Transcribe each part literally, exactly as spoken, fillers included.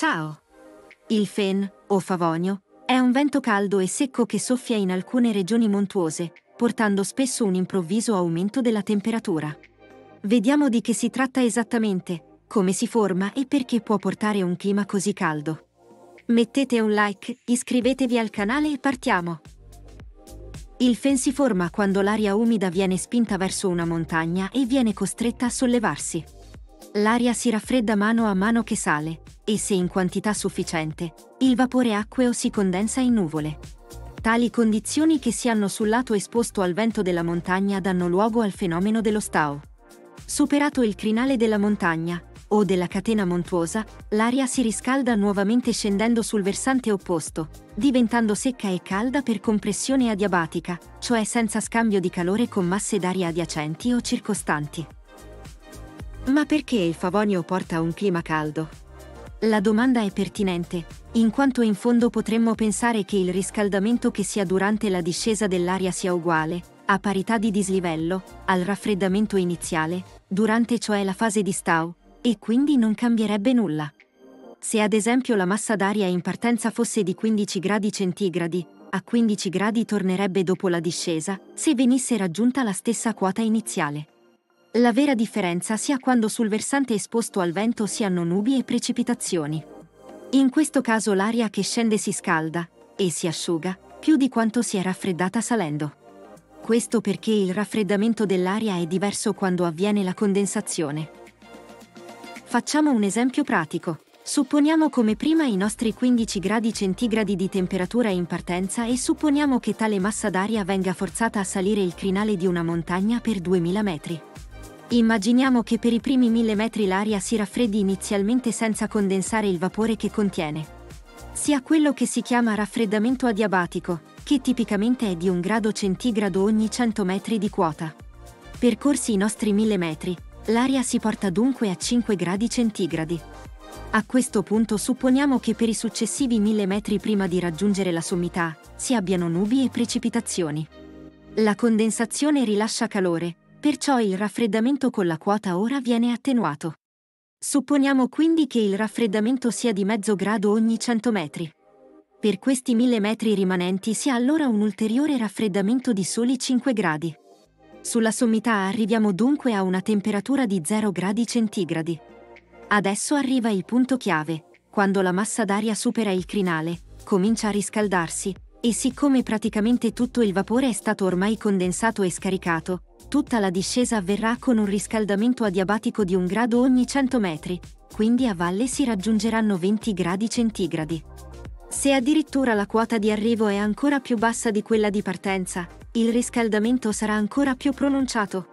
Ciao! Il fen, o favonio, è un vento caldo e secco che soffia in alcune regioni montuose, portando spesso un improvviso aumento della temperatura. Vediamo di che si tratta esattamente, come si forma e perché può portare un clima così caldo. Mettete un like, iscrivetevi al canale e partiamo! Il fen si forma quando l'aria umida viene spinta verso una montagna e viene costretta a sollevarsi. L'aria si raffredda mano a mano che sale, e se in quantità sufficiente, il vapore acqueo si condensa in nuvole. Tali condizioni che si hanno sul lato esposto al vento della montagna danno luogo al fenomeno dello stao. Superato il crinale della montagna, o della catena montuosa, l'aria si riscalda nuovamente scendendo sul versante opposto, diventando secca e calda per compressione adiabatica, cioè senza scambio di calore con masse d'aria adiacenti o circostanti. Ma perché il favonio porta un clima caldo? La domanda è pertinente, in quanto in fondo potremmo pensare che il riscaldamento che si ha durante la discesa dell'aria sia uguale, a parità di dislivello, al raffreddamento iniziale, durante cioè la fase di stao, e quindi non cambierebbe nulla. Se ad esempio la massa d'aria in partenza fosse di quindici gradi centigradi, a quindici gradi tornerebbe dopo la discesa, se venisse raggiunta la stessa quota iniziale. La vera differenza si ha quando sul versante esposto al vento si hanno nubi e precipitazioni. In questo caso l'aria che scende si scalda, e si asciuga, più di quanto si è raffreddata salendo. Questo perché il raffreddamento dell'aria è diverso quando avviene la condensazione. Facciamo un esempio pratico. Supponiamo come prima i nostri quindici gradi centigradi di temperatura in partenza e supponiamo che tale massa d'aria venga forzata a salire il crinale di una montagna per duemila metri. Immaginiamo che per i primi mille metri l'aria si raffreddi inizialmente senza condensare il vapore che contiene. Sia quello che si chiama raffreddamento adiabatico, che tipicamente è di un grado centigrado ogni cento metri di quota. Percorsi i nostri mille metri, l'aria si porta dunque a cinque gradi centigradi. A questo punto supponiamo che per i successivi mille metri prima di raggiungere la sommità, si abbiano nubi e precipitazioni. La condensazione rilascia calore, perciò il raffreddamento con la quota ora viene attenuato. Supponiamo quindi che il raffreddamento sia di mezzo grado ogni cento metri. Per questi mille metri rimanenti si ha allora un ulteriore raffreddamento di soli cinque gradi. Sulla sommità arriviamo dunque a una temperatura di zero gradi centigradi. Adesso arriva il punto chiave, quando la massa d'aria supera il crinale, comincia a riscaldarsi, e siccome praticamente tutto il vapore è stato ormai condensato e scaricato, tutta la discesa avverrà con un riscaldamento adiabatico di un grado ogni cento metri, quindi a valle si raggiungeranno venti gradi centigradi. Se addirittura la quota di arrivo è ancora più bassa di quella di partenza, il riscaldamento sarà ancora più pronunciato.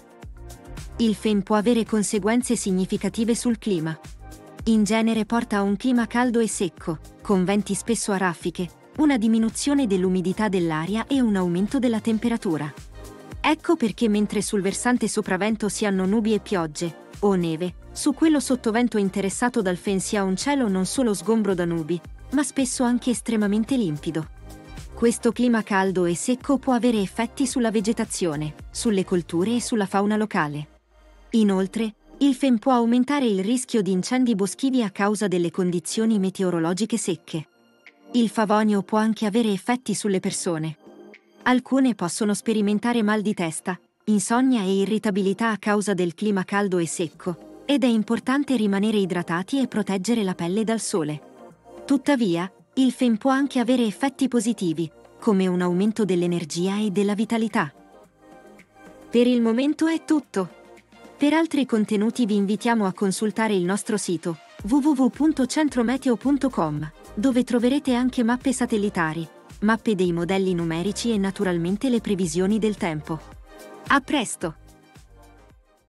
Il fen può avere conseguenze significative sul clima. In genere porta a un clima caldo e secco, con venti spesso a raffiche, una diminuzione dell'umidità dell'aria e un aumento della temperatura. Ecco perché mentre sul versante sopravvento si hanno nubi e piogge, o neve, su quello sottovento interessato dal fen si ha un cielo non solo sgombro da nubi, ma spesso anche estremamente limpido. Questo clima caldo e secco può avere effetti sulla vegetazione, sulle colture e sulla fauna locale. Inoltre, il fen può aumentare il rischio di incendi boschivi a causa delle condizioni meteorologiche secche. Il favonio può anche avere effetti sulle persone. Alcune possono sperimentare mal di testa, insonnia e irritabilità a causa del clima caldo e secco, ed è importante rimanere idratati e proteggere la pelle dal sole. Tuttavia, il fen può anche avere effetti positivi, come un aumento dell'energia e della vitalità. Per il momento è tutto. Per altri contenuti vi invitiamo a consultare il nostro sito w w w punto centrometeo punto com, dove troverete anche mappe satellitari, mappe dei modelli numerici e naturalmente le previsioni del tempo. A presto!